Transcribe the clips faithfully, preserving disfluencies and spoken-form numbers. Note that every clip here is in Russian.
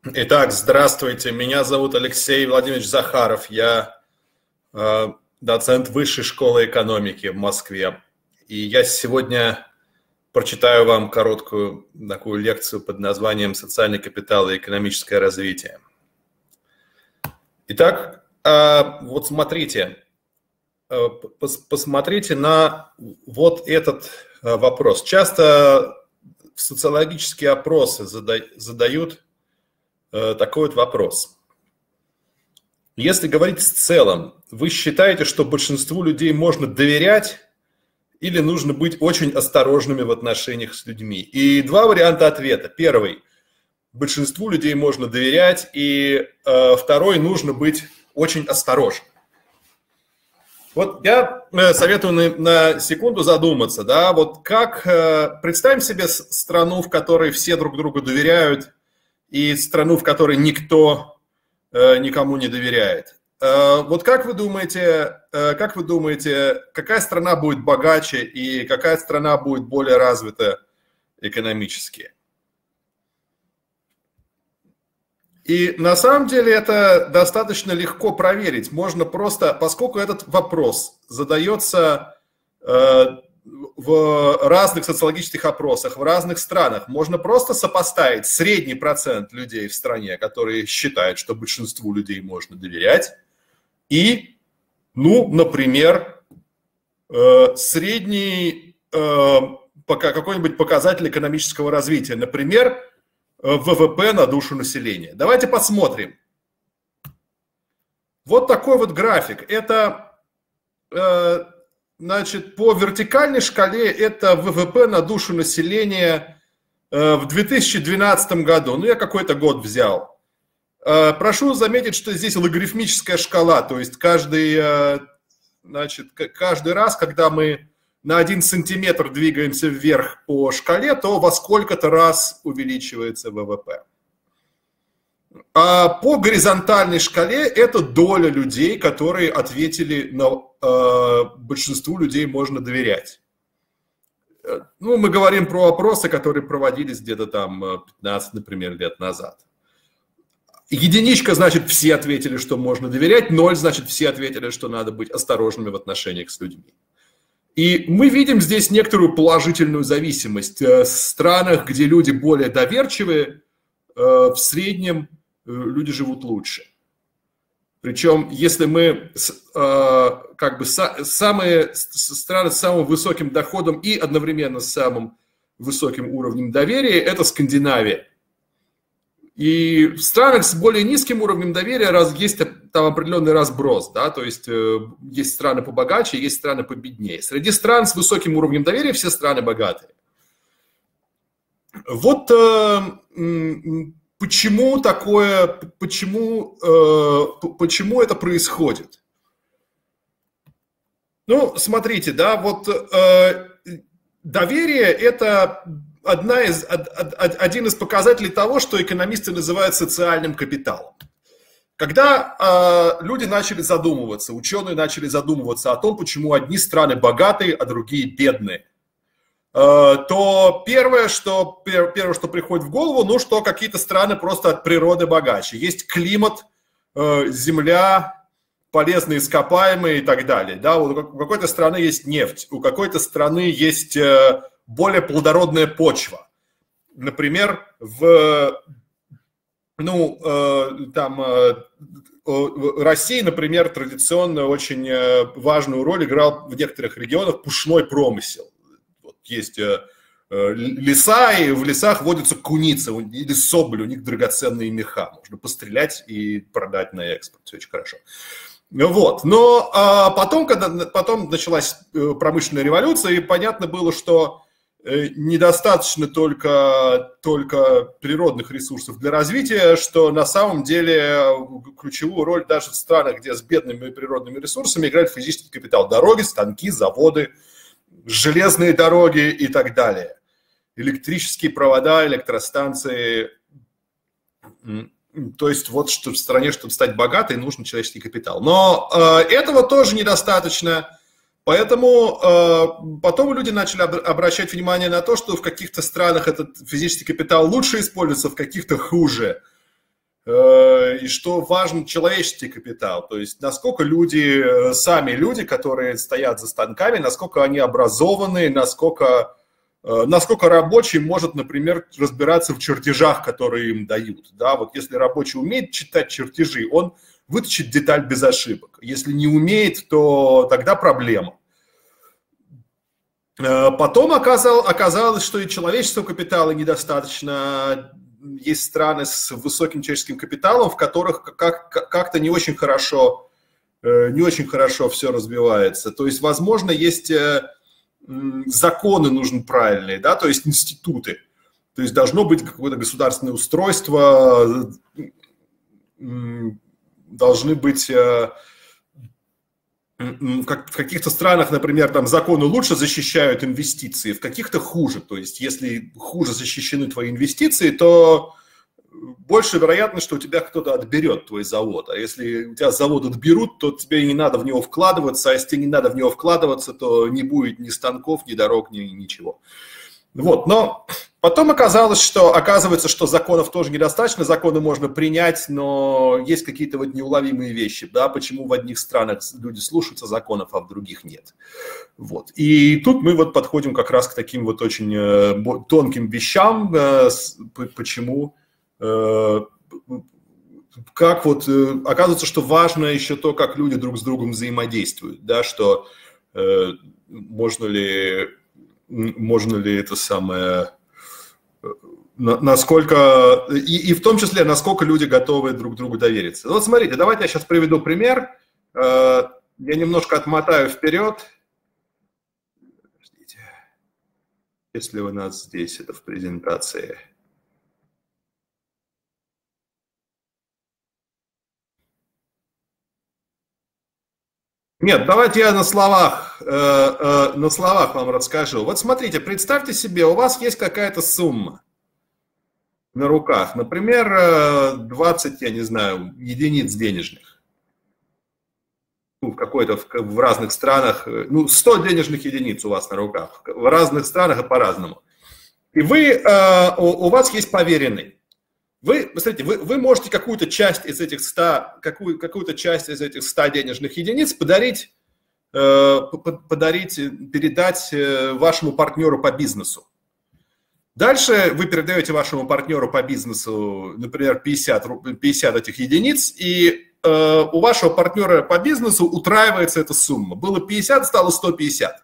Итак, здравствуйте. Меня зовут Алексей Владимирович Захаров. Я э, доцент Высшей школы экономики в Москве. И я сегодня прочитаю вам короткую такую лекцию под названием «Социальный капитал и экономическое развитие». Итак, э, вот смотрите, э, пос, посмотрите на вот этот э, вопрос. Часто в социологические опросы зада, задают такой вот вопрос. Если говорить в целом, вы считаете, что большинству людей можно доверять или нужно быть очень осторожными в отношениях с людьми? И два варианта ответа. Первый. Большинству людей можно доверять. И э, второй. Нужно быть очень осторожным. Вот я советую на, на секунду задуматься. Да, вот как э, представим себе страну, в которой все друг другу доверяют, и страну, в которой никто э, никому не доверяет. Э, вот как вы думаете, э, как вы думаете, какая страна будет богаче и какая страна будет более развита экономически? И на самом деле это достаточно легко проверить. Можно просто, поскольку этот вопрос задается э, в разных социологических опросах, в разных странах, можно просто сопоставить средний процент людей в стране, которые считают, что большинству людей можно доверять, и, ну, например, средний какой-нибудь показатель экономического развития, например, ВВП на душу населения. Давайте посмотрим. Вот такой вот график. Это... Значит, по вертикальной шкале это ВВП на душу населения в две тысячи двенадцатом году. Ну, я какой-то год взял. Прошу заметить, что здесь логарифмическая шкала, то есть каждый, значит, каждый раз, когда мы на один сантиметр двигаемся вверх по шкале, то во сколько-то раз увеличивается ВВП. А по горизонтальной шкале это доля людей, которые ответили на э, большинству людей можно доверять. Ну, мы говорим про опросы, которые проводились где-то там пятнадцать, например, лет назад. Единичка, значит, все ответили, что можно доверять, ноль, значит, все ответили, что надо быть осторожными в отношениях с людьми. И мы видим здесь некоторую положительную зависимость. В странах, где люди более доверчивые, в среднем люди живут лучше. Причем, если мы как бы самые страны с самым высоким доходом и одновременно с самым высоким уровнем доверия, это Скандинавия. И в странах с более низким уровнем доверия есть там определенный разброс, да, то есть есть страны побогаче, есть страны победнее. Среди стран с высоким уровнем доверия все страны богатые. Вот почему такое, почему, почему это происходит? Ну, смотрите, да, вот доверие – это одна из, один из показателей того, что экономисты называют социальным капиталом. Когда э, люди начали задумываться, ученые начали задумываться о том, почему одни страны богатые, а другие бедные, э, то первое что, первое, что приходит в голову, ну, что какие-то страны просто от природы богаче. Есть климат, э, земля, полезные ископаемые и так далее. Да? У какой-то страны есть нефть, у какой-то страны есть... Э, более плодородная почва. Например, в ну, э, там, э, России, например, традиционно очень важную роль играл в некоторых регионах пушной промысел. Вот есть э, леса, и в лесах водятся куницы или соболи, у них драгоценные меха. Можно пострелять и продать на экспорт. Все очень хорошо. Вот. Но а потом, когда потом началась промышленная революция, и понятно было, что недостаточно только, только природных ресурсов для развития, что на самом деле ключевую роль даже в странах, где с бедными природными ресурсами, играет физический капитал. Дороги, станки, заводы, железные дороги и так далее. Электрические провода, электростанции. То есть вот что в стране, чтобы стать богатой, нужен человеческий капитал. Но э, этого тоже недостаточно. Поэтому э, потом люди начали об, обращать внимание на то, что в каких-то странах этот физический капитал лучше используется, в каких-то хуже. и что важен человеческий капитал, то есть насколько люди, сами люди, которые стоят за станками, насколько они образованы, насколько, насколько рабочий может, например, разбираться в чертежах, которые им дают. Да, вот если рабочий умеет читать чертежи, он вытащит деталь без ошибок. Если не умеет, то тогда проблема. Потом оказалось, что и человеческого капитала недостаточно. Есть страны с высоким человеческим капиталом, в которых как-то не очень хорошо, не очень хорошо все развивается. То есть, возможно, есть законы нужны правильные, да, то есть институты. То есть должно быть какое-то государственное устройство, должны быть... В каких-то странах, например, там законы лучше защищают инвестиции, в каких-то хуже. То есть, если хуже защищены твои инвестиции, то больше вероятность, что у тебя кто-то отберет твой завод. А если у тебя завод отберут, то тебе не надо в него вкладываться, а если тебе не надо в него вкладываться, то не будет ни станков, ни дорог, ни ничего. Вот, но потом оказалось, что, оказывается, что законов тоже недостаточно, законы можно принять, но есть какие-то вот неуловимые вещи, да, почему в одних странах люди слушаются законов, а в других нет. Вот. И тут мы вот подходим как раз к таким вот очень э, тонким вещам, э, почему, э, как вот, э, оказывается, что важно еще то, как люди друг с другом взаимодействуют, да, что э, можно ли... Можно ли это самое, насколько, и, и в том числе, насколько люди готовы друг другу довериться. Вот смотрите, давайте я сейчас приведу пример. Я немножко отмотаю вперед. Подождите. Если у нас здесь это в презентации. Нет, давайте я на словах, э, э, на словах вам расскажу. Вот смотрите, представьте себе, у вас есть какая-то сумма на руках, например, двадцать, я не знаю, единиц денежных. Ну, в какой-то, в, в разных странах, ну, сто денежных единиц у вас на руках, в разных странах и по-разному. И вы, э, у, у вас есть поверенный. Вы, смотрите, вы, вы можете какую-то часть из этих ста, какую, какую-то часть из этих ста денежных единиц подарить, э, подарить, передать вашему партнеру по бизнесу. Дальше вы передаете вашему партнеру по бизнесу, например, пятьдесят, пятьдесят этих единиц, и э, у вашего партнера по бизнесу утраивается эта сумма. Было пятьдесят, стало сто пятьдесят.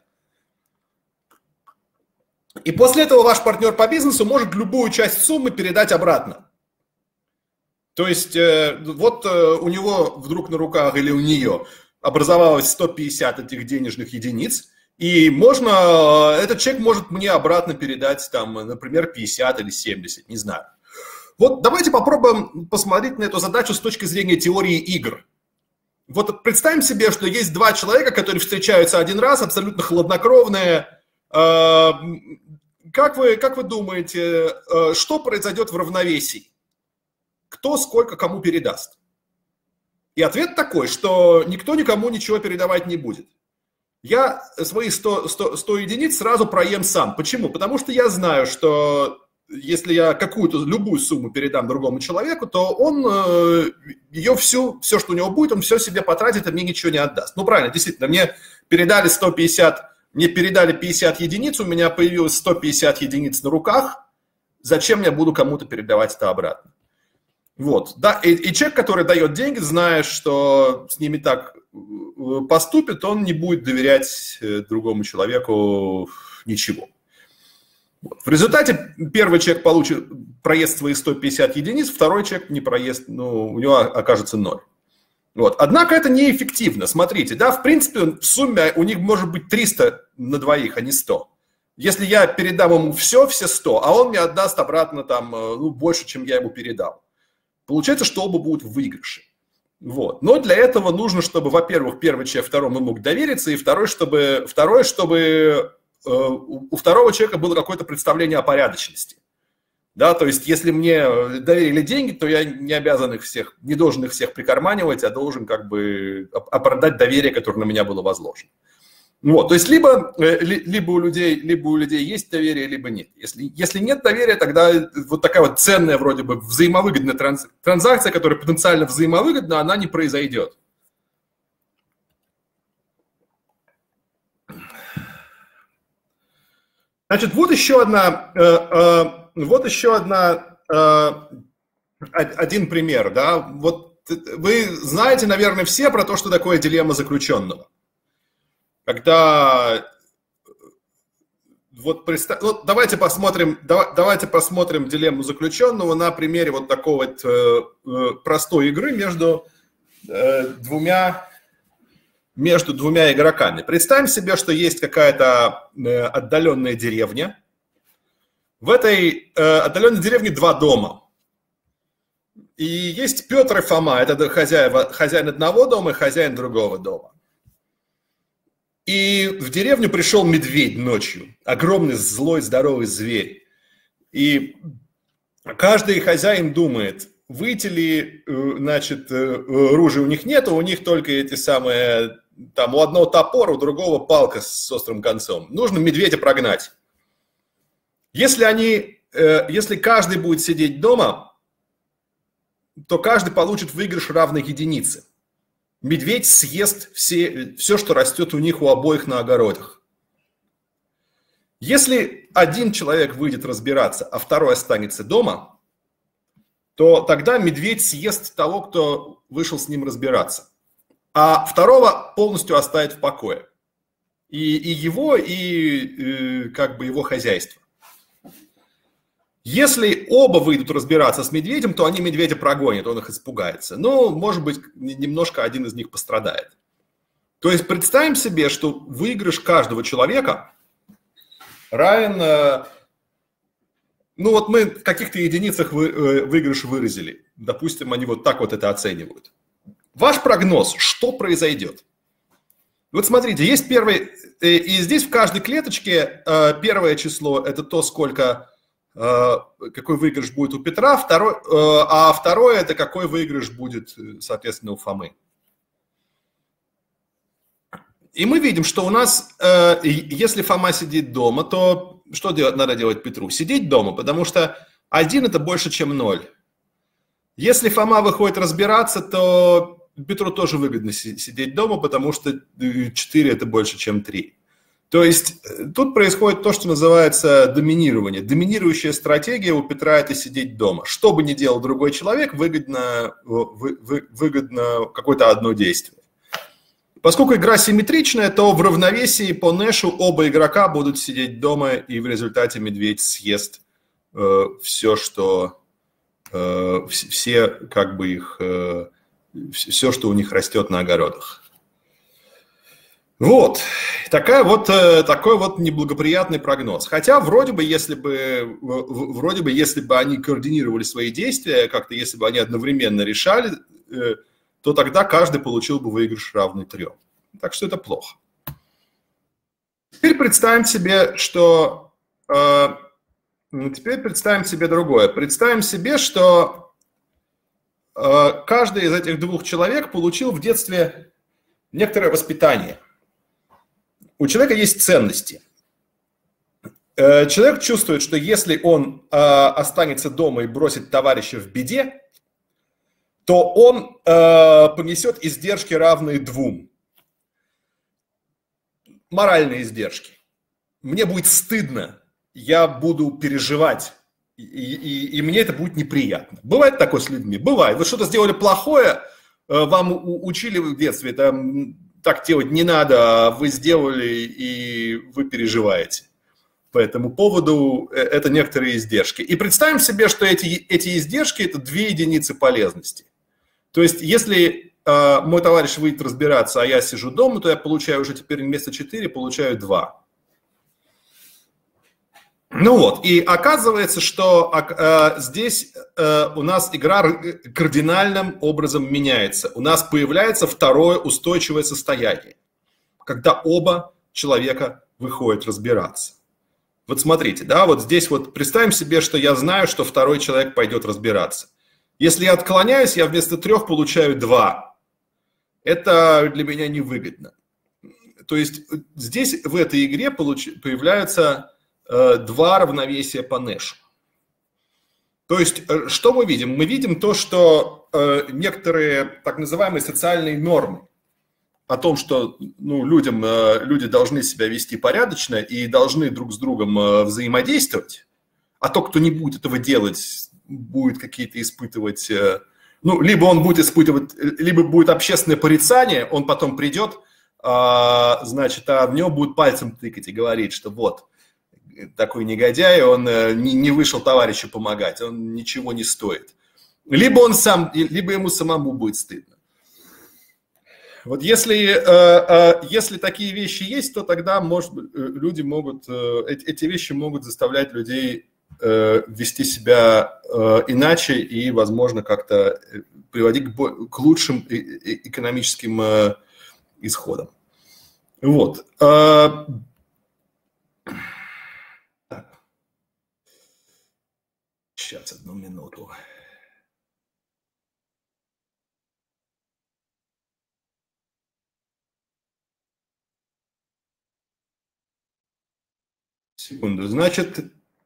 И после этого ваш партнер по бизнесу может любую часть суммы передать обратно. То есть вот у него вдруг на руках или у нее образовалось сто пятьдесят этих денежных единиц, и можно, этот человек может мне обратно передать, там, например, пятьдесят или семьдесят, не знаю. Вот давайте попробуем посмотреть на эту задачу с точки зрения теории игр. Вот представим себе, что есть два человека, которые встречаются один раз, абсолютно хладнокровные. Как вы, как вы думаете, что произойдет в равновесии? Кто сколько кому передаст? И ответ такой, что никто никому ничего передавать не будет. Я свои сто, сто, сто единиц сразу проем сам. Почему? Потому что я знаю, что если я какую-то, любую сумму передам другому человеку, то он э, ее всю, все, что у него будет, он все себе потратит, а мне ничего не отдаст. Ну, правильно, действительно, мне передали сто пятьдесят, мне передали пятьдесят единиц, у меня появилось сто пятьдесят единиц на руках. Зачем я буду кому-то передавать это обратно? Вот, да, и, и человек, который дает деньги, зная, что с ними так поступит, он не будет доверять другому человеку ничего. Вот. В результате первый человек получит, проест свои сто пятьдесят единиц, второй человек не проест, ну, у него окажется ноль. Вот. Однако это неэффективно. Смотрите, да, в принципе, в сумме у них может быть триста на двоих, а не сто. Если я передам ему все, все сто, а он мне отдаст обратно там, ну, больше, чем я ему передал. Получается, что оба будут в выигрыше. Вот. Но для этого нужно, чтобы, во-первых, первый человек второму мог довериться, и второй, чтобы, второй, чтобы э, у второго человека было какое-то представление о порядочности. Да, то есть, если мне доверили деньги, то я не обязан их всех, не должен их всех прикарманивать, а должен как бы оправдать доверие, которое на меня было возложено. Вот, то есть либо, либо, у людей, либо у людей есть доверие, либо нет. Если, если нет доверия, тогда вот такая вот ценная вроде бы взаимовыгодная транз, транзакция, которая потенциально взаимовыгодна, она не произойдет. Значит, вот еще одна, э, э, вот еще одна, э, один пример, да, вот вы знаете, наверное, все про то, что такое дилемма заключенного. Когда, вот, представь, вот давайте посмотрим, давайте посмотрим дилемму заключенного на примере вот такой вот э, простой игры между э, двумя, между двумя игроками. Представим себе, что есть какая-то э, отдаленная деревня. В этой э, отдаленной деревне два дома. И есть Петр и Фома, это хозяева, хозяин одного дома и хозяин другого дома. И в деревню пришел медведь ночью, огромный злой здоровый зверь. И каждый хозяин думает, выйти ли, значит, оружия у них нет, у них только эти самые, там у одного топор, у другого палка с острым концом. Нужно медведя прогнать. Если они, если каждый будет сидеть дома, то каждый получит выигрыш равный единице. Медведь съест все, все, что растет у них у обоих на огородах. Если один человек выйдет разбираться, а второй останется дома, то тогда медведь съест того, кто вышел с ним разбираться. А второго полностью оставит в покое. И, и его, и, и как бы его хозяйство. Если оба выйдут разбираться с медведем, то они медведя прогонят, он их испугается. Но, может быть, немножко один из них пострадает. То есть представим себе, что выигрыш каждого человека равен... Ну вот мы в каких-то единицах выигрыш выразили. Допустим, они вот так вот это оценивают. Ваш прогноз, что произойдет? Вот смотрите, есть первый... И здесь в каждой клеточке первое число – это то, сколько... какой выигрыш будет у Петра, второй, а второе – это какой выигрыш будет, соответственно, у Фомы. И мы видим, что у нас, если Фома сидит дома, то что делать, надо делать Петру? Сидеть дома, потому что один – это больше, чем ноль. Если Фома выходит разбираться, то Петру тоже выгодно сидеть дома, потому что четыре – это больше, чем три. То есть тут происходит то, что называется доминирование. Доминирующая стратегия у Петра – это сидеть дома. Что бы ни делал другой человек, выгодно, вы, вы, выгодно какое-то одно действие. Поскольку игра симметричная, то в равновесии по Нэшу оба игрока будут сидеть дома, и в результате медведь съест э, все, что, э, все, как бы их, э, все, что у них растет на огородах. Вот, такая вот, такой вот неблагоприятный прогноз. Хотя вроде бы, если бы, вроде бы, если бы они координировали свои действия, как-то если бы они одновременно решали, то тогда каждый получил бы выигрыш равный трем. Так что это плохо. Теперь представим себе, что... Теперь представим себе другое. Представим себе, что каждый из этих двух человек получил в детстве некоторое воспитание. У человека есть ценности. Человек чувствует, что если он останется дома и бросит товарища в беде, то он понесет издержки, равные двум. Моральные издержки. Мне будет стыдно, я буду переживать, и, и, и мне это будет неприятно. Бывает такое с людьми? Бывает. Вы что-то сделали плохое, вам учили в детстве, там... Так делать не надо, а вы сделали, и вы переживаете. По этому поводу это некоторые издержки. И представим себе, что эти, эти издержки – это две единицы полезности. То есть, если э, мой товарищ выйдет разбираться, а я сижу дома, то я получаю уже теперь вместо четыре, получаю два. Ну вот, и оказывается, что э, здесь э, у нас игра кардинальным образом меняется. У нас появляется второе устойчивое состояние, когда оба человека выходят разбираться. Вот смотрите, да, вот здесь вот представим себе, что я знаю, что второй человек пойдет разбираться. Если я отклоняюсь, я вместо трех получаю два. Это для меня невыгодно. то есть здесь в этой игре получ, появляются э, два равновесия по Нэшу. То есть что мы видим? Мы видим то, что э, некоторые так называемые социальные нормы о том, что ну, людям, э, люди должны себя вести порядочно и должны друг с другом э, взаимодействовать, а тот, кто не будет этого делать, будет какие-то испытывать, э, ну, либо он будет испытывать, либо будет общественное порицание, он потом придет, э, значит, а в него будут пальцем тыкать и говорить, что вот, такой негодяй, он э, не, не вышел товарищу помогать, он ничего не стоит. Либо он сам, либо ему самому будет стыдно. Вот если, если такие вещи есть, то тогда, может быть, люди могут, эти вещи могут заставлять людей вести себя иначе и, возможно, как-то приводить к лучшим экономическим исходам. Вот. Сейчас, одну минуту. Секунду, значит,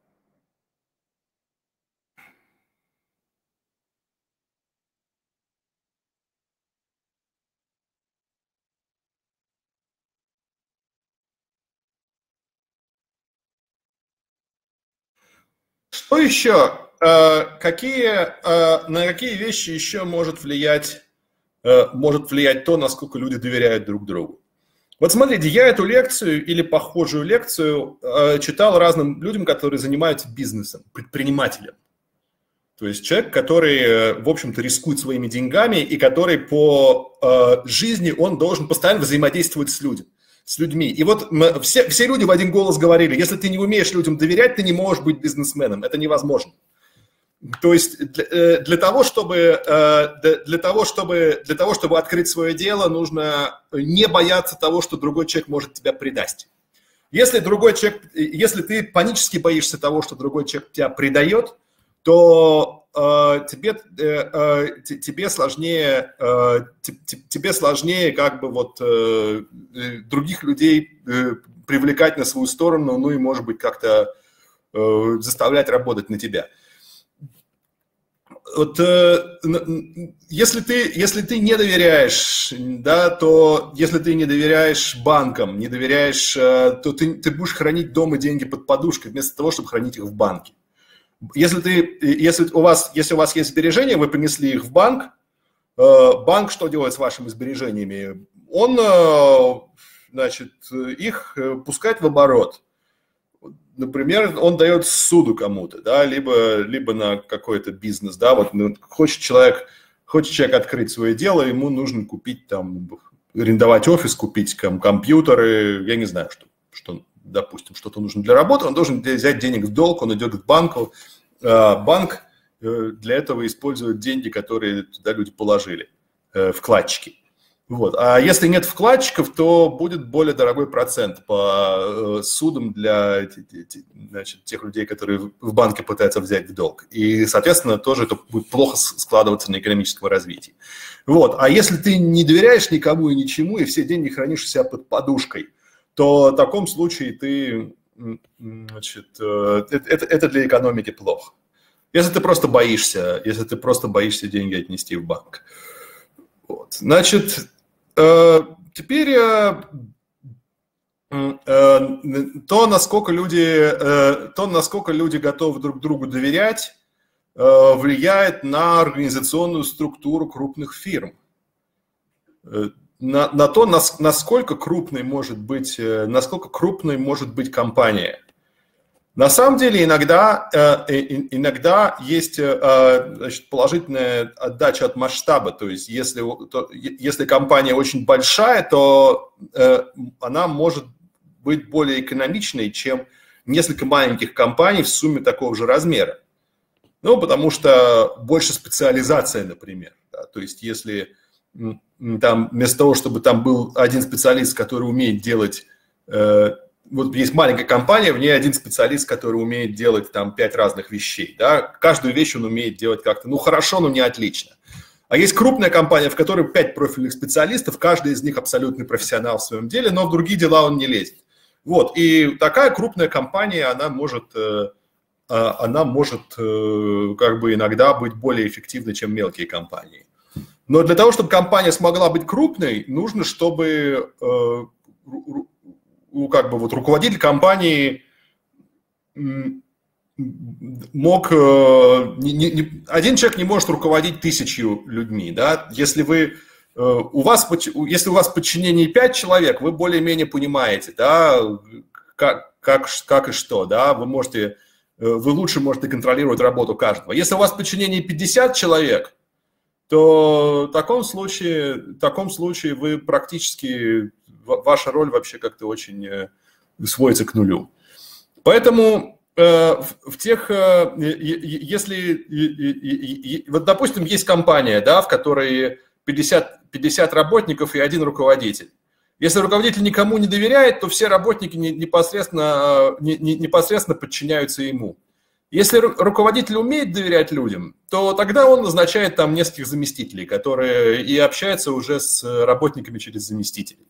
что еще, какие, на какие вещи еще может влиять, может влиять то, насколько люди доверяют друг другу? Вот смотрите, я эту лекцию или похожую лекцию э, читал разным людям, которые занимаются бизнесом, предпринимателем. То есть человек, который, в общем-то, рискует своими деньгами и который по э, жизни, он должен постоянно взаимодействовать с людьми. С людьми. И вот мы, все, все люди в один голос говорили, если ты не умеешь людям доверять, ты не можешь быть бизнесменом. Это невозможно. То есть для, для, того, чтобы, для, того, чтобы, для того, чтобы открыть свое дело, нужно не бояться того, что другой человек может тебя предасть. Если, другой человек, если ты панически боишься того, что другой человек тебя предает, то э, тебе, э, тебе, сложнее, э, тебе сложнее как бы вот, э, других людей э, привлекать на свою сторону, ну и, может быть, как-то э, заставлять работать на тебя. Вот, э, если, ты, если ты не доверяешь, да, то если ты не доверяешь банкам, не доверяешь, э, то ты, ты будешь хранить дома деньги под подушкой вместо того, чтобы хранить их в банке. Если, ты, если, у, вас, если у вас есть сбережения, вы принесли их в банк, э, банк что делает с вашими сбережениями? Он, э, значит, их пускает в оборот. Например, он дает суду кому-то, да, либо, либо на какой-то бизнес, да, вот ну, хочет человек, хочет человек открыть свое дело, ему нужно купить там, арендовать офис, купить там, компьютеры, я не знаю, что, что, допустим, что-то нужно для работы, он должен взять денег в долг, он идет к банку, банк для этого использует деньги, которые туда люди положили, вкладчики. Вот. А если нет вкладчиков, то будет более дорогой процент по судам для, значит, тех людей, которые в банке пытаются взять в долг. И, соответственно, тоже это будет плохо складываться на экономическом развитии. Вот. А если ты не доверяешь никому и ничему, и все деньги хранишь у себя под подушкой, то в таком случае ты, значит, это, это для экономики плохо. Если ты просто боишься, если ты просто боишься деньги отнести в банк. Вот. Значит, теперь то, насколько люди, то, насколько люди готовы друг другу доверять, влияет на организационную структуру крупных фирм. На, на то, насколько крупной может быть, насколько крупной может быть компания. На самом деле иногда, иногда есть, значит, положительная отдача от масштаба. То есть если, то, если компания очень большая, то она может быть более экономичной, чем несколько маленьких компаний в сумме такого же размера. Ну, потому что больше специализация, например. Да? То есть если там, вместо того, чтобы там был один специалист, который умеет делать... Вот есть маленькая компания, в ней один специалист, который умеет делать там пять разных вещей. Да? Каждую вещь он умеет делать как-то, ну, хорошо, но не отлично. А есть крупная компания, в которой пять профильных специалистов, каждый из них абсолютный профессионал в своем деле, но в другие дела он не лезет. Вот, и такая крупная компания, она может, она может как бы иногда быть более эффективной, чем мелкие компании. Но для того, чтобы компания смогла быть крупной, нужно, чтобы как бы вот руководитель компании мог... Не, не, один человек не может руководить тысячью людьми, да? Если вы... У вас, если у вас в подчинении пять человек, вы более-менее понимаете, да, как, как, как и что, да, вы можете, вы лучше можете контролировать работу каждого. Если у вас в подчинении пятьдесят человек, то в таком случае, в таком случае вы практически, ваша роль вообще как-то очень сводится к нулю. Поэтому в тех, если, вот допустим, есть компания, да, в которой пятьдесят, пятьдесят работников и один руководитель. Если руководитель никому не доверяет, то все работники непосредственно, непосредственно подчиняются ему. Если руководитель умеет доверять людям, то тогда он назначает там нескольких заместителей, которые и общаются уже с работниками через заместителей.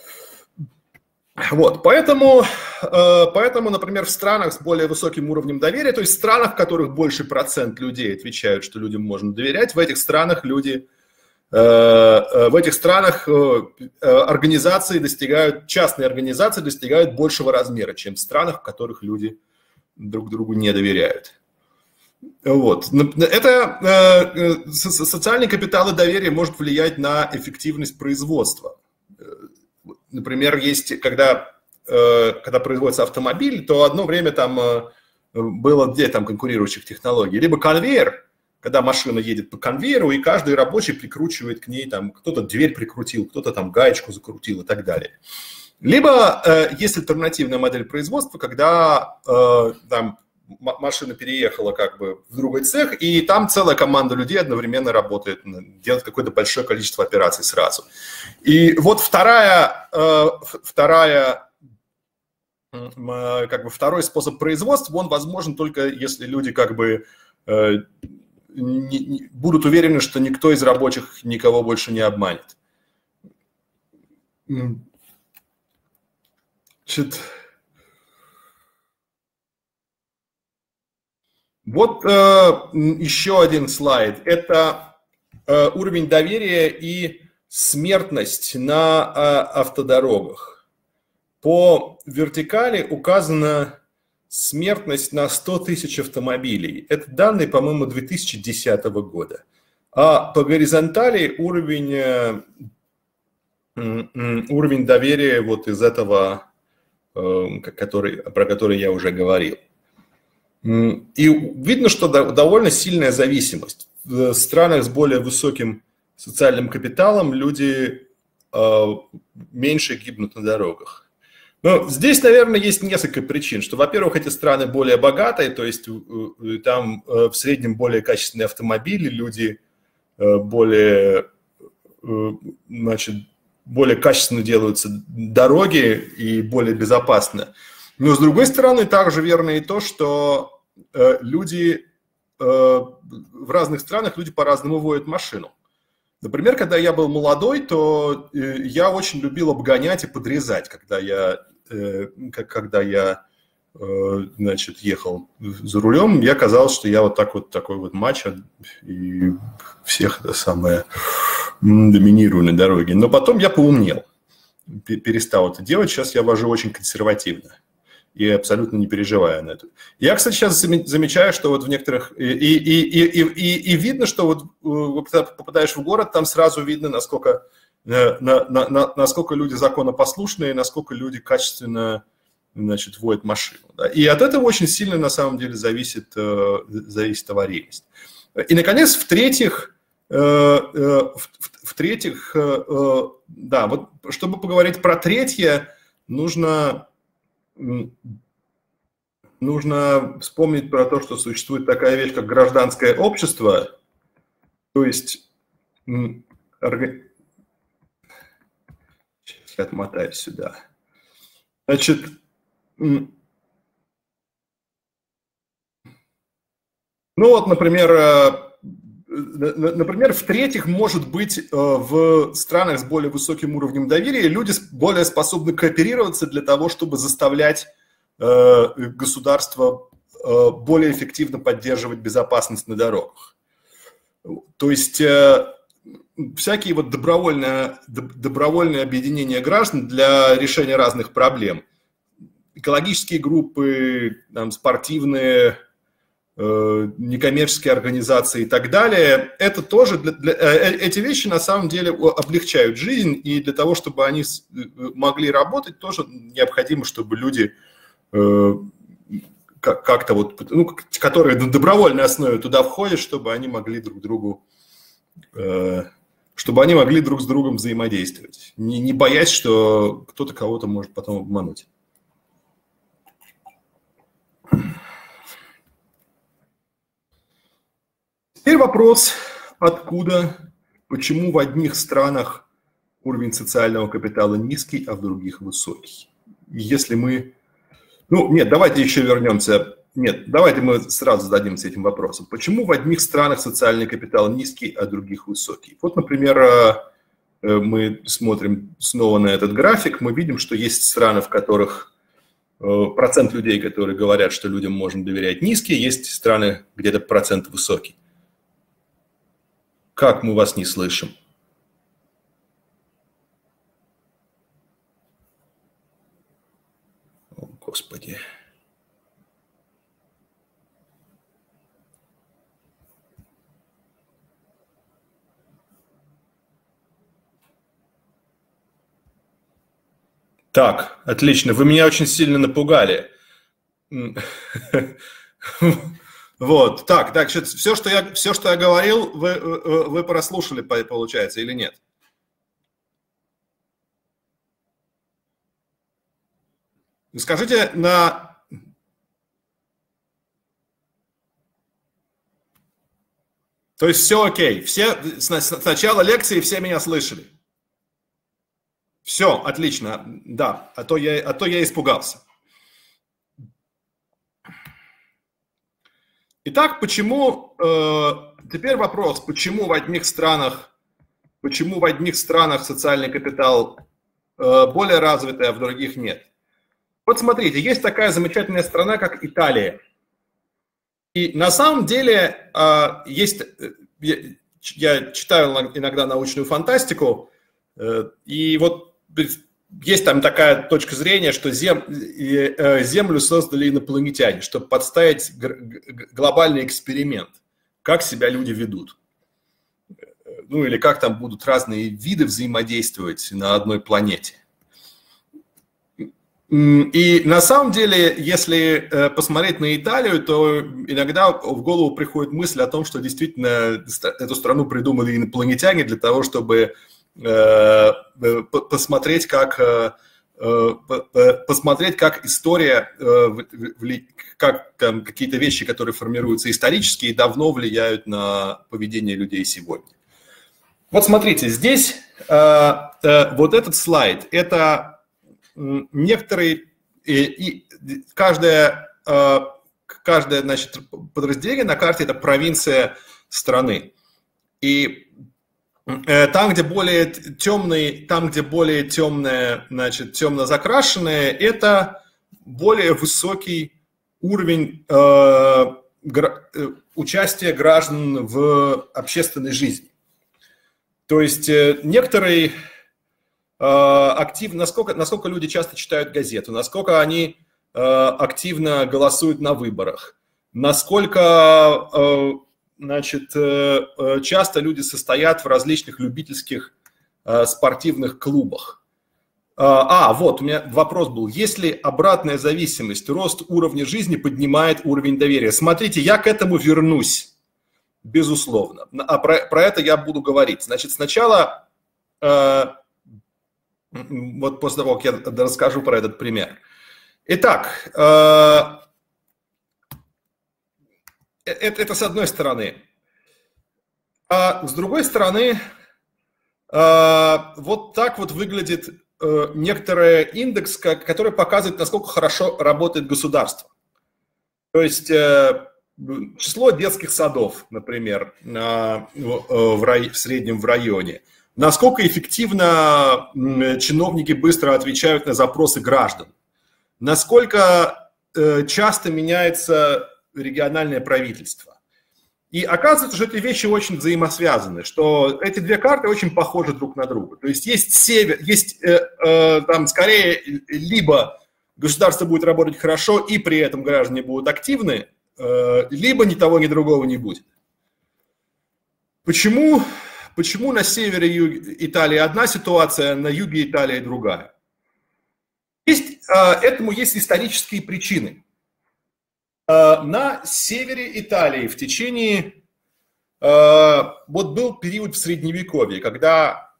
Вот, поэтому, поэтому, например, в странах с более высоким уровнем доверия, то есть в странах, в которых больше процент людей отвечают, что людям можно доверять, в этих странах люди... В этих странах организации достигают, частные организации достигают большего размера, чем в странах, в которых люди друг другу не доверяют. Вот. Это социальный капитал и доверие может влиять на эффективность производства. Например, есть, когда, когда производится автомобиль, то одно время там было две там конкурирующих технологий. Либо конвейер, когда машина едет по конвейеру, и каждый рабочий прикручивает к ней, там, кто-то дверь прикрутил, кто-то там гаечку закрутил и так далее. Либо э, есть альтернативная модель производства, когда э, там машина переехала как бы в другой цех, и там целая команда людей одновременно работает, делает какое-то большое количество операций сразу. И вот вторая, э, вторая э, как бы второй способ производства, он возможен только если люди как бы э, Не, не, будут уверены, что никто из рабочих никого больше не обманет. Значит, вот э, еще один слайд. Это э, уровень доверия и смертность на э, автодорогах. По вертикали указано смертность на сто тысяч автомобилей. Это данные, по-моему, две тысячи десятого года. А по горизонтали уровень, уровень доверия вот из этого, который, про который я уже говорил. И видно, что довольно сильная зависимость. В странах с более высоким социальным капиталом люди меньше гибнут на дорогах. Но здесь, наверное, есть несколько причин, что, во-первых, эти страны более богатые, то есть там в среднем более качественные автомобили, люди более, значит, более качественно делаются дороги и более безопасно. Но, с другой стороны, также верно и то, что люди в разных странах, люди по-разному водят машину. Например, когда я был молодой, то я очень любил обгонять и подрезать, когда я, когда я значит, ехал за рулем. Мне казалось, что я вот так вот такой вот мачо и всех это самое доминирую на дороге. Но потом я поумнел, перестал это делать. Сейчас я вожу очень консервативно и абсолютно не переживая на это. Я, кстати, сейчас замечаю, что вот в некоторых... И, и, и, и, и, и видно, что вот когда попадаешь в город, там сразу видно, насколько, на, на, на, насколько люди законопослушные, насколько люди качественно, значит, водят машину. Да? И от этого очень сильно, на самом деле, зависит, зависит аварийность. И, наконец, в-третьих, в-третьих, да, вот чтобы поговорить про третье, нужно... Нужно вспомнить про то, что существует такая вещь, как гражданское общество, то есть, орга... сейчас я отмотаю сюда, значит, ну вот, например, например, в-третьих, может быть, в странах с более высоким уровнем доверия люди более способны кооперироваться для того, чтобы заставлять государство более эффективно поддерживать безопасность на дорогах. То есть всякие вот добровольные, добровольные объединения граждан для решения разных проблем. Экологические группы, там, спортивные, э, некоммерческие организации и так далее. Это тоже, для, для, э, эти вещи на самом деле облегчают жизнь, и для того, чтобы они могли работать, тоже необходимо, чтобы люди э, как-то вот, ну, которые на добровольной основе туда входят, чтобы они могли друг другу э, чтобы они могли друг с другом взаимодействовать, не, не боясь, что кто-то кого-то может потом обмануть. Теперь вопрос, откуда, почему в одних странах уровень социального капитала низкий, а в других высокий. Если мы... Ну, нет, давайте еще вернемся. Нет, давайте мы сразу зададимся этим вопросом. Почему в одних странах социальный капитал низкий, а в других высокий? Вот, например, мы смотрим снова на этот график, мы видим, что есть страны, в которых процент людей, которые говорят, что людям можно доверять, низкий, есть страны, где этот процент высокий. Как мы вас не слышим? О, Господи. Так, отлично. Вы меня очень сильно напугали. Вот, так, так, все, что я, все, что я говорил, вы, вы прослушали, получается, или нет? Скажите на... То есть все окей, все, с начала лекции все меня слышали. Все, отлично, да, а то я, а то я испугался. Итак, почему, э, теперь вопрос, почему в одних странах, почему в одних странах социальный капитал э, более развитый, а в других нет? Вот смотрите, есть такая замечательная страна, как Италия. И на самом деле э, есть, я, я читаю иногда научную фантастику, э, и вот есть там такая точка зрения, что зем, Землю создали инопланетяне, чтобы подставить глобальный эксперимент, как себя люди ведут. Ну или как там будут разные виды взаимодействовать на одной планете. И на самом деле, если посмотреть на Италию, то иногда в голову приходит мысль о том, что действительно эту страну придумали инопланетяне для того, чтобы посмотреть, как, посмотреть, как история, как какие-то вещи, которые формируются исторически, давно влияют на поведение людей сегодня. Вот смотрите, здесь вот этот слайд, это некоторые, и каждое, каждое, значит, подразделение на карте – это провинция страны. И там, где более темный, там, где более темное, значит, темно закрашенное, это более высокий уровень э, гра, участия граждан в общественной жизни. То есть э, некоторые э, активно, насколько, насколько люди часто читают газету, насколько они э, активно голосуют на выборах, насколько э, Значит, часто люди состоят в различных любительских спортивных клубах. А, вот, у меня вопрос был. Если обратная зависимость, рост уровня жизни поднимает уровень доверия? Смотрите, я к этому вернусь, безусловно. А про, про это я буду говорить. Значит, сначала, вот после того, как я расскажу про этот пример. Итак, Это, это с одной стороны. А с другой стороны, вот так вот выглядит некоторый индекс, который показывает, насколько хорошо работает государство. То есть число детских садов, например, в, рай, в среднем в районе. Насколько эффективно чиновники быстро отвечают на запросы граждан. Насколько часто меняется региональное правительство. И оказывается, что эти вещи очень взаимосвязаны, что эти две карты очень похожи друг на друга. То есть есть север, есть э, э, там скорее либо государство будет работать хорошо и при этом граждане будут активны, э, либо ни того, ни другого не будет. Почему, почему на севере Италии одна ситуация, на юге Италии другая? Есть, э, этому есть исторические причины. На севере Италии в течение, вот был период в Средневековье, когда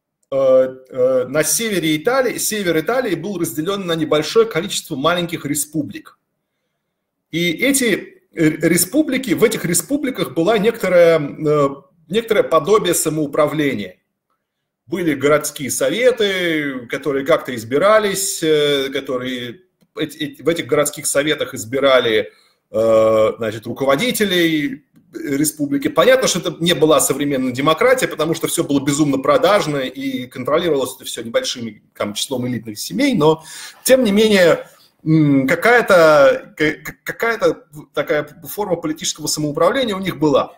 на севере Италии, север Италии был разделен на небольшое количество маленьких республик. И эти республики, в этих республиках было некоторое, некоторое подобие самоуправления. Были городские советы, которые как-то избирались, которые... В этих городских советах избирали, значит, руководителей республики. Понятно, что это не была современная демократия, потому что все было безумно продажно и контролировалось это все небольшим там, числом элитных семей, но, тем не менее, какая-то какая-то такая форма политического самоуправления у них была.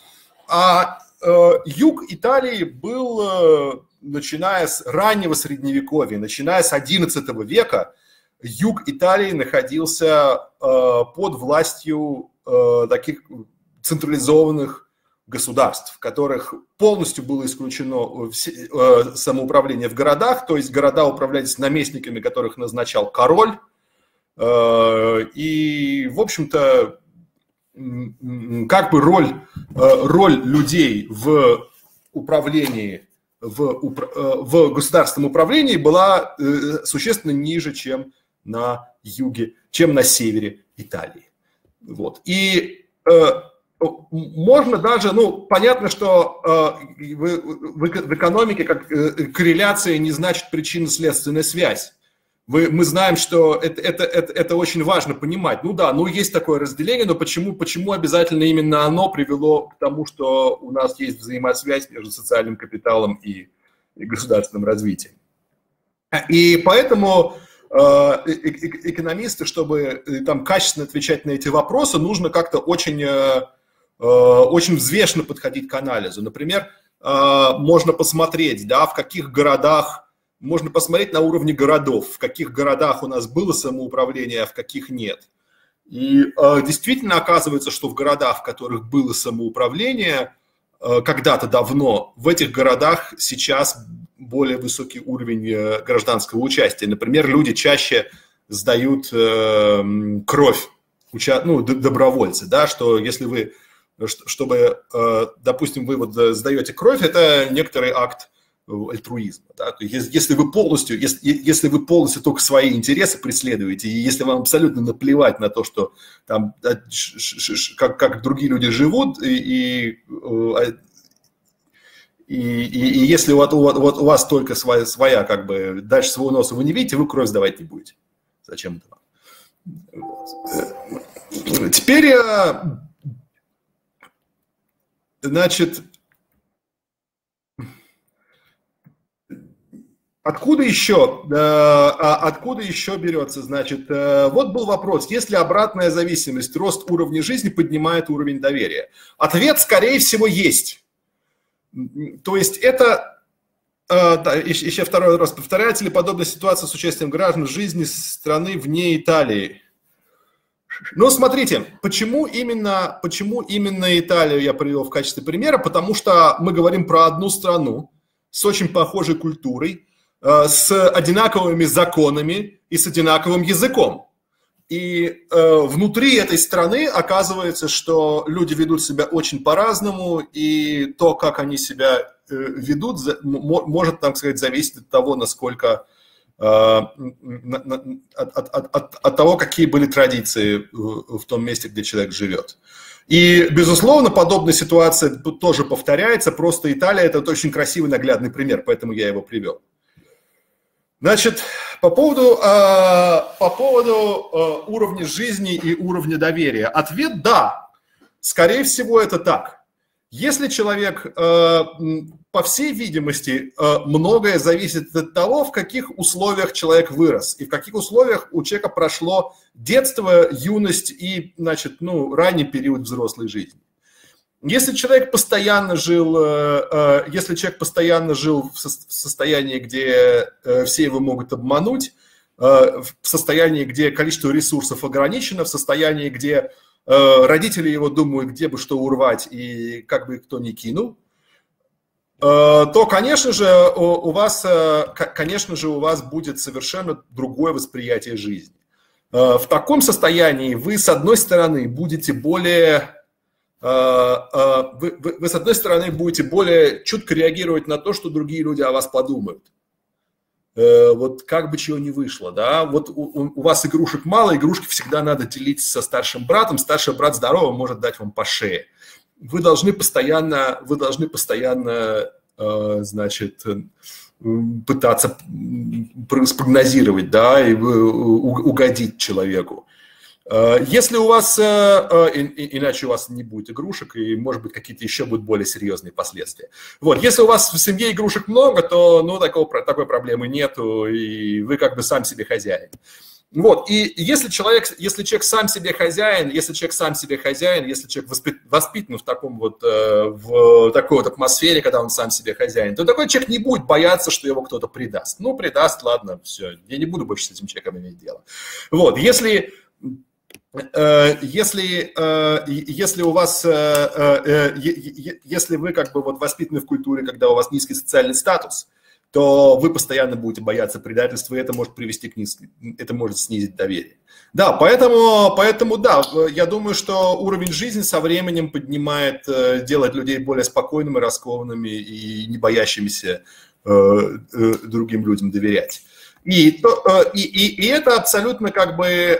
А э, юг Италии был, э, начиная с раннего Средневековья, начиная с одиннадцатого века, юг Италии находился э, под властью э, таких централизованных государств, в которых полностью было исключено э, самоуправление в городах, то есть города управлялись наместниками, которых назначал король. Э, и, в общем-то, как бы роль, э, роль людей в управлении, в, в государственном управлении была э, существенно ниже, чем на юге, чем на севере Италии. Вот. И э, можно даже, ну, понятно, что э, в, в, в экономике как э, корреляция не значит причинно-следственная связь. Вы, мы знаем, что это, это, это, это очень важно понимать. Ну да, ну есть такое разделение, но почему, почему обязательно именно оно привело к тому, что у нас есть взаимосвязь между социальным капиталом и, и государственным развитием? И поэтому экономисты, чтобы там качественно отвечать на эти вопросы, нужно как-то очень, очень взвешенно подходить к анализу. Например, можно посмотреть, да, в каких городах, можно посмотреть на уровне городов, в каких городах у нас было самоуправление, а в каких нет. И действительно оказывается, что в городах, в которых было самоуправление когда-то давно, в этих городах сейчас более высокий уровень гражданского участия. Например, люди чаще сдают э, кровь, уча, ну, добровольцы, да, что если вы, чтобы, э, допустим, вы вот сдаете кровь, это некоторый акт альтруизма. Да? Если, если вы полностью, если, если вы полностью только свои интересы преследуете, и если вам абсолютно наплевать на то, что там, как, как другие люди живут, и, и И, и, и если вот, вот, вот у вас только своя, своя, как бы, дальше своего носа вы не видите, вы кровь сдавать не будете. Зачем это вам? Теперь, значит, откуда еще, откуда еще берется, значит, вот был вопрос, если обратная зависимость, рост уровня жизни поднимает уровень доверия? Ответ, скорее всего, есть. То есть это, э, да, еще второй раз, повторяется ли подобная ситуация с участием граждан в жизни страны вне Италии? Ну, смотрите, почему именно, почему именно Италию я привел в качестве примера? Потому что мы говорим про одну страну с очень похожей культурой, э, с одинаковыми законами и с одинаковым языком. И э, внутри этой страны оказывается, что люди ведут себя очень по-разному, и то, как они себя э, ведут, за, может, так сказать, зависеть от того, насколько, э, на, на, от, от, от, от того, какие были традиции в, в том месте, где человек живет. И, безусловно, подобная ситуация тут тоже повторяется, просто Италия – это очень красивый наглядный пример, поэтому я его привел. Значит, по поводу, э, по поводу э, уровня жизни и уровня доверия. Ответ – да. скорее всего, это так. Если человек, по всей видимости, многое зависит от того, в каких условиях человек вырос и в каких условиях у человека прошло детство, юность и, значит, ну, ранний период взрослой жизни. Если человек постоянно жил, если человек постоянно жил в состоянии, где все его могут обмануть, в состоянии, где количество ресурсов ограничено, в состоянии, где родители его думают, где бы что урвать и как бы кто ни кинул, то, конечно же, у вас, конечно же, у вас будет совершенно другое восприятие жизни. В таком состоянии вы, с одной стороны, будете более, вы, вы, вы, с одной стороны, будете более чутко реагировать на то, что другие люди о вас подумают. Вот как бы чего ни вышло, да, вот у, у вас игрушек мало, игрушки всегда надо делить со старшим братом, старший брат здоровый может дать вам по шее. Вы должны постоянно, вы должны постоянно, э, значит, пытаться спрогнозировать, да, и угодить человеку. Если у вас, иначе у вас не будет игрушек, и, может быть, какие-то еще будут более серьезные последствия. Вот, если у вас в семье игрушек много, то, ну, такого, такой проблемы нету, и вы как бы сам себе хозяин. Вот, и если человек, если человек сам себе хозяин, если человек сам себе хозяин, если человек воспит, воспитан в таком вот, в такой вот атмосфере, когда он сам себе хозяин, то такой человек не будет бояться, что его кто-то предаст. Ну, предаст, ладно, все, я не буду больше с этим человеком иметь дело. Вот, если... Если, если у вас, если вы как бы вот воспитаны в культуре, когда у вас низкий социальный статус, то вы постоянно будете бояться предательства, и это может привести к низкому, это может снизить доверие. Да, поэтому, поэтому, да, я думаю, что уровень жизни со временем поднимает, делает людей более спокойными, раскованными и не боящимися другим людям доверять. И, и, и, и это абсолютно как бы...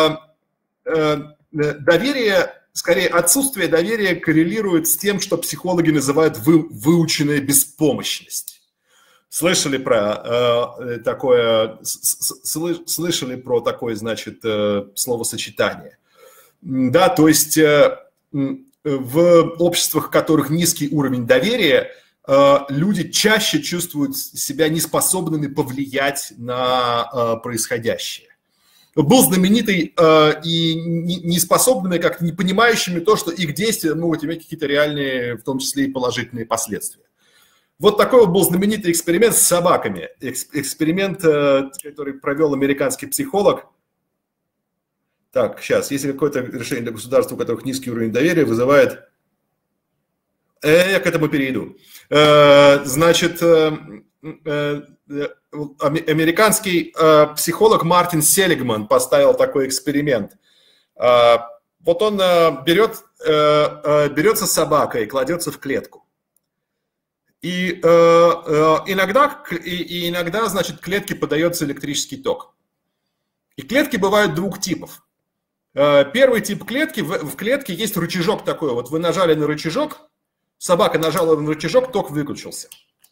Доверие, скорее отсутствие доверия коррелирует с тем, что психологи называют вы, выученная беспомощность. Слышали про э, такое, слышали про такое, значит, э, словосочетание. Да, то есть э, в обществах, в которых низкий уровень доверия, э, люди чаще чувствуют себя неспособными повлиять на э, происходящее. Был знаменитый э, и неспособными, как не понимающими то, что их действия могут иметь какие-то реальные, в том числе и положительные последствия. Вот такой вот был знаменитый эксперимент с собаками. Экс, эксперимент, э, который провел американский психолог. Так, сейчас, если какое-то решение для государства, у которых низкий уровень доверия, вызывает... Э, я к этому перейду. Э, значит... Э, э, Американский э, психолог Мартин Селигман поставил такой эксперимент. Э, вот он э, берет, э, э, берется собака и кладется в клетку. И, э, э, иногда, и, и иногда, значит, к клетке подается электрический ток. И клетки бывают двух типов. Э, первый тип клетки, в, в клетке есть рычажок такой. Вот вы нажали на рычажок, собака нажала на рычажок, ток выключился.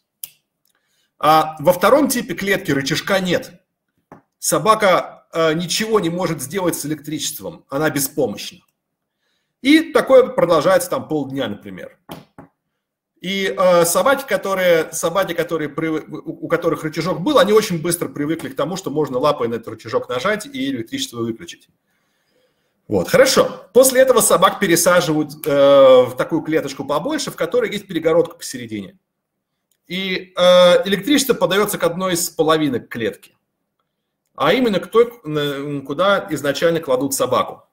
А во втором типе клетки рычажка нет. Собака э, ничего не может сделать с электричеством, она беспомощна. И такое продолжается там полдня, например. И э, собаки, которые, собаки которые, у которых рычажок был, они очень быстро привыкли к тому, что можно лапой на этот рычажок нажать и электричество выключить. Вот, хорошо. После этого собак пересаживают э, в такую клеточку побольше, в которой есть перегородка посередине. И э, электричество подается к одной из половинок клетки, а именно к той, куда изначально кладут собаку.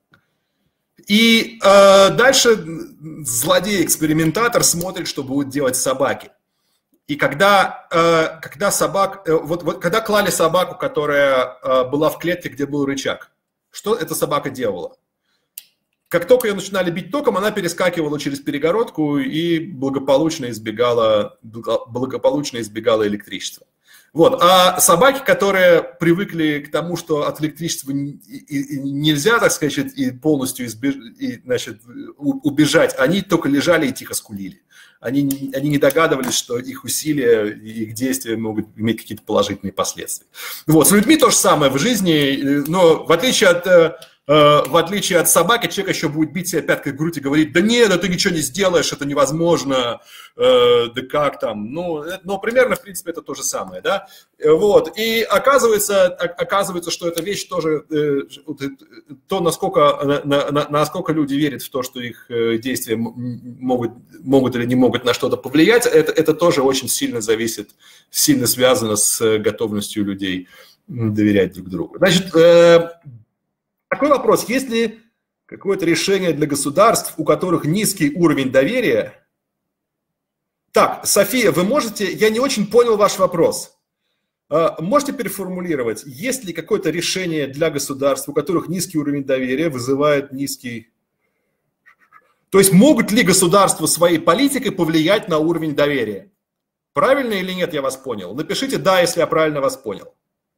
И э, дальше злодей-экспериментатор смотрит, что будут делать собаки. И когда, э, когда, собак, э, вот, вот, когда клали собаку, которая э, была в клетке, где был рычаг, что эта собака делала? Как только ее начинали бить током, она перескакивала через перегородку и благополучно избегала, благополучно избегала электричества. Вот. А собаки, которые привыкли к тому, что от электричества нельзя, так сказать, и полностью избеж... и, значит, убежать, они только лежали и тихо скулили. Они, они не догадывались, что их усилия и их действия могут иметь какие-то положительные последствия. Вот. С людьми то же самое в жизни, но в отличие от... в отличие от собаки, человек еще будет бить себя пяткой в грудь и говорить: да нет, да ты ничего не сделаешь, это невозможно, да как там, ну, ну, примерно, в принципе, это то же самое, да, вот, и оказывается, оказывается, что эта вещь тоже, то, насколько, насколько люди верят в то, что их действия могут, могут или не могут на что-то повлиять, это, это тоже очень сильно зависит, сильно связано с готовностью людей доверять друг другу. Значит, такой вопрос: есть ли какое-то решение для государств, у которых низкий уровень доверия? Так, София, вы можете, я не очень понял ваш вопрос. Можете переформулировать, есть ли какое-то решение для государств, у которых низкий уровень доверия вызывает низкий... То есть могут ли государства своей политикой повлиять на уровень доверия? Правильно или нет, я вас понял? Напишите «да», если я правильно вас понял.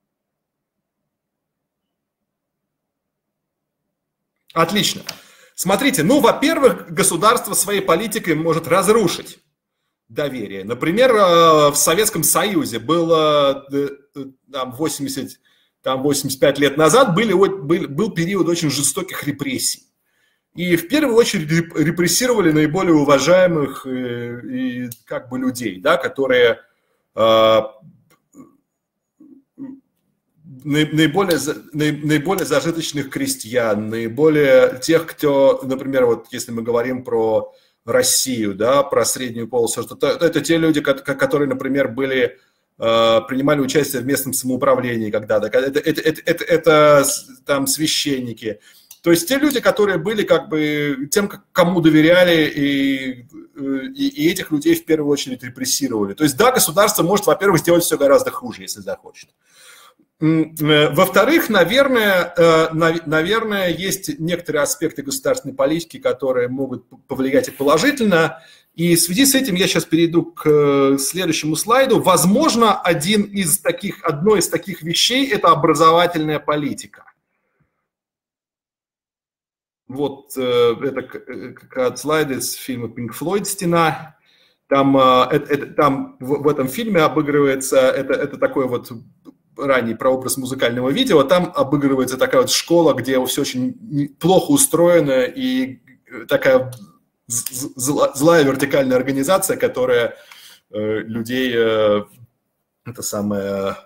Отлично. Смотрите, ну, во-первых, государство своей политикой может разрушить доверие. Например, в Советском Союзе было там, восемьдесят, там, восемьдесят пять лет назад были, был, был период очень жестоких репрессий. И в первую очередь репрессировали наиболее уважаемых и, и, как бы людей, да, которые... Наиболее, наиболее зажиточных крестьян, наиболее тех, кто, например, вот если мы говорим про Россию, да, про среднюю полосу, то это те люди, которые, например, были, принимали участие в местном самоуправлении когда-то, это, это, это, это, это там священники, то есть те люди, которые были как бы тем, кому доверяли, и, и, и этих людей в первую очередь репрессировали. То есть да, государство может, во-первых, сделать все гораздо хуже, если захочет. Во-вторых, наверное, наверное, есть некоторые аспекты государственной политики, которые могут повлиять и положительно. И в связи с этим я сейчас перейду к следующему слайду. Возможно, один из таких, одно из таких вещей – это образовательная политика. Вот это как слайд из фильма Pink Floyd «Стена». Там, это, это, там в, в этом фильме обыгрывается, это, это такой вот... ранний прообраз музыкального видео, там обыгрывается такая вот школа, где все очень плохо устроено, и такая злая вертикальная организация, которая людей, это самое,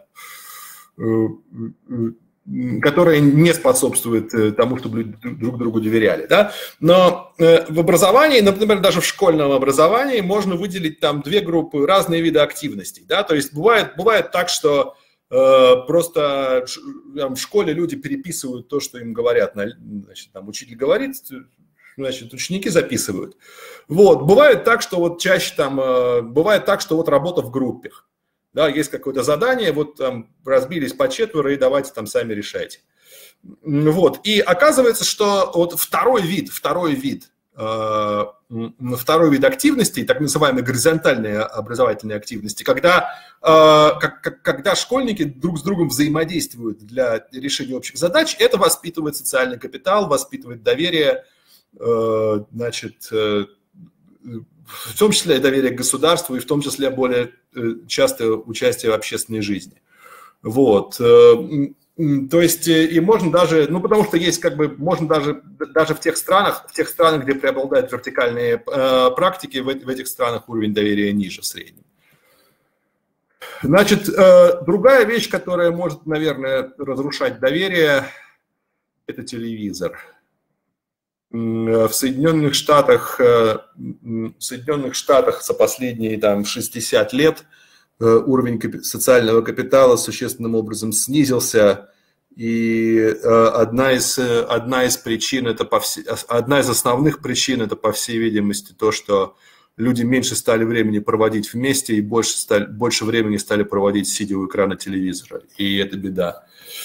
которая не способствует тому, чтобы люди друг другу доверяли. Да? Но в образовании, например, даже в школьном образовании можно выделить там две группы, разные виды активностей. Да? То есть бывает, бывает так, что просто там, в школе люди переписывают то, что им говорят. Значит, там учитель говорит, значит, ученики записывают. Вот. Бывает так, что вот чаще там, бывает так, что вот работа в группах. Да, есть какое-то задание, вот там разбились по четверо, и давайте там сами решайте. Вот. И оказывается, что вот второй вид, второй вид, второй вид активности, так называемые горизонтальные образовательные активности, когда, когда школьники друг с другом взаимодействуют для решения общих задач, это воспитывает социальный капитал, воспитывает доверие, значит, в том числе доверие к государству и в том числе более частое участие в общественной жизни. Вот. То есть и можно даже, ну потому что есть как бы, можно даже, даже в тех странах, в тех странах, где преобладают вертикальные э, практики, в, в этих странах уровень доверия ниже в среднем. Значит, э, другая вещь, которая может, наверное, разрушать доверие, это телевизор. В Соединенных Штатах, в Соединенных Штатах за последние там, шестьдесят лет уровень социального капитала существенным образом снизился, и одна из, одна из причин, это по всей, одна из основных причин, это, по всей видимости, то, что люди меньше стали времени проводить вместе и больше, стали, больше времени стали проводить, сидя у экрана телевизора, и это беда.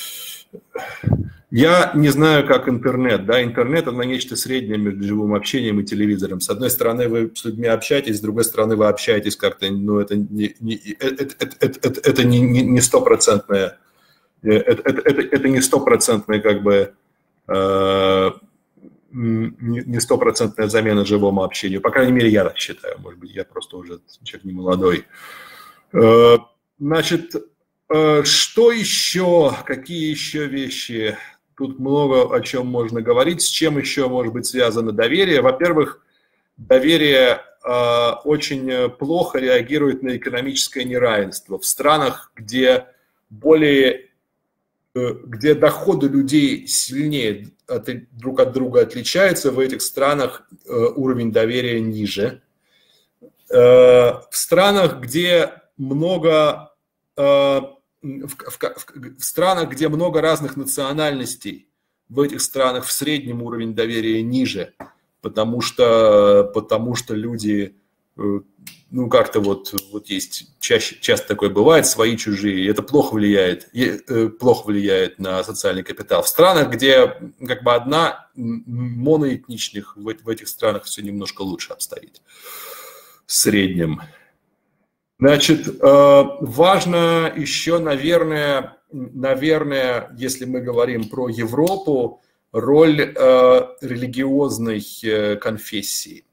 Я не знаю, как интернет, да, интернет – это нечто среднее между живым общением и телевизором. С одной стороны, вы с людьми общаетесь, с другой стороны, вы общаетесь как-то, ну, это не, не, это, это, это, это не, не стопроцентное, это, это, это, это не стопроцентное, как бы, э, не стопроцентная замена живому общению. По крайней мере, я так считаю, может быть, я просто уже человек не молодой. Э, значит, э, что еще, какие еще вещи? тут много о чем можно говорить. С чем еще может быть связано доверие? Во-первых, доверие э, очень плохо реагирует на экономическое неравенство. В странах, где более, э, где доходы людей сильнее от, друг от друга отличаются, в этих странах э, уровень доверия ниже. Э, в странах, где много э, В, в, в странах, где много разных национальностей, в этих странах в среднем уровень доверия ниже, потому что, потому что люди, ну как-то вот, вот есть, чаще, часто такое бывает, свои, чужие, это плохо влияет, плохо влияет на социальный капитал. В странах, где как бы одна моноэтничных, в, в этих странах все немножко лучше обстоит в среднем. Значит, важно еще, наверное, наверное, если мы говорим про Европу, роль религиозной конфессии.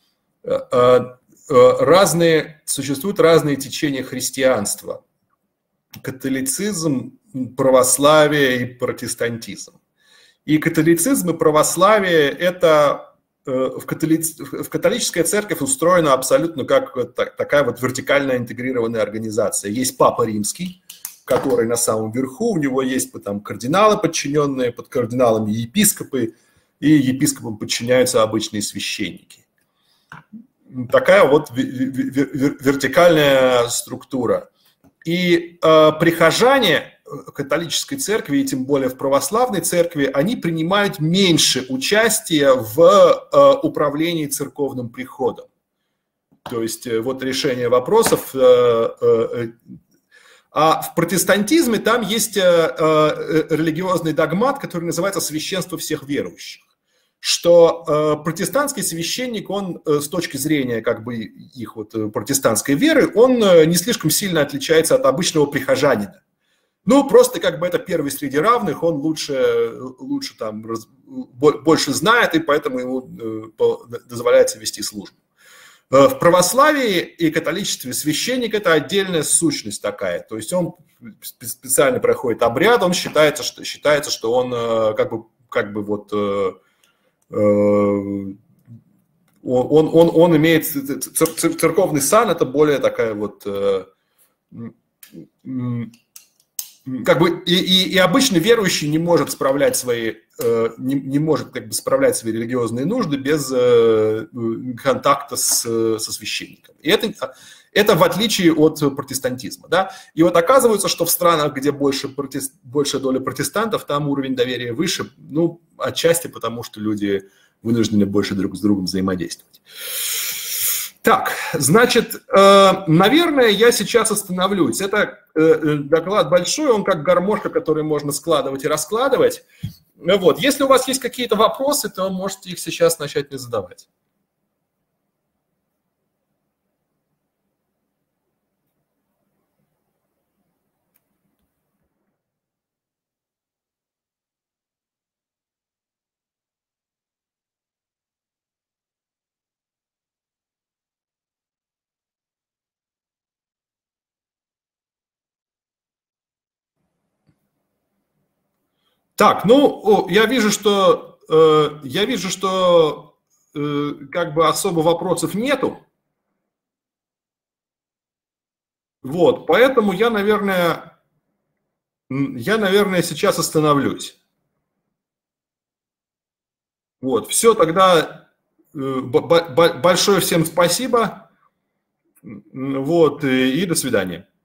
Разные, существуют разные течения христианства. Католицизм, православие и протестантизм. И католицизм и православие – это... В, католи... в католическая церковь устроена абсолютно как такая вот вертикальная интегрированная организация. Есть Папа Римский, который на самом верху, у него есть там кардиналы подчиненные, под кардиналами епископы, и епископам подчиняются обычные священники. Такая вот вертикальная структура. И э, прихожане католической церкви, и тем более в православной церкви, они принимают меньше участия в э, управлении церковным приходом. То есть э, вот решение вопросов. Э, э, а в протестантизме там есть э, э, религиозный догмат, который называется «священство всех верующих». Что э, протестантский священник, он э, с точки зрения как бы их вот протестантской веры, он э, не слишком сильно отличается от обычного прихожанина. Ну, просто как бы это первый среди равных, он лучше, лучше там, раз, больше знает, и поэтому ему э, дозволяется вести службу. Э, в православии и католичестве священник – это отдельная сущность такая, то есть он специально проходит обряд, он считается, что, считается, что он э, как бы, как бы вот… Э, Он, он, он имеет церковный сан, это более такая вот как бы и, и, и обычно верующий не может справлять свои не, не может как бы справлять свои религиозные нужды без контакта с, со священником. И это, это в отличие от протестантизма, да. И вот оказывается, что в странах, где больше протест, большая доля протестантов, там уровень доверия выше, ну отчасти потому, что люди вынуждены больше друг с другом взаимодействовать. Так, значит, наверное, я сейчас остановлюсь. Это доклад большой, он как гармошка, который можно складывать и раскладывать. Вот. Если у вас есть какие-то вопросы, то можете их сейчас начать мне задавать. Так, ну, я вижу, что, э, я вижу, что э, как бы особо вопросов нету. Вот, поэтому я, наверное, я, наверное, сейчас остановлюсь. Вот, все, тогда э, большое всем спасибо. Вот, и, и до свидания.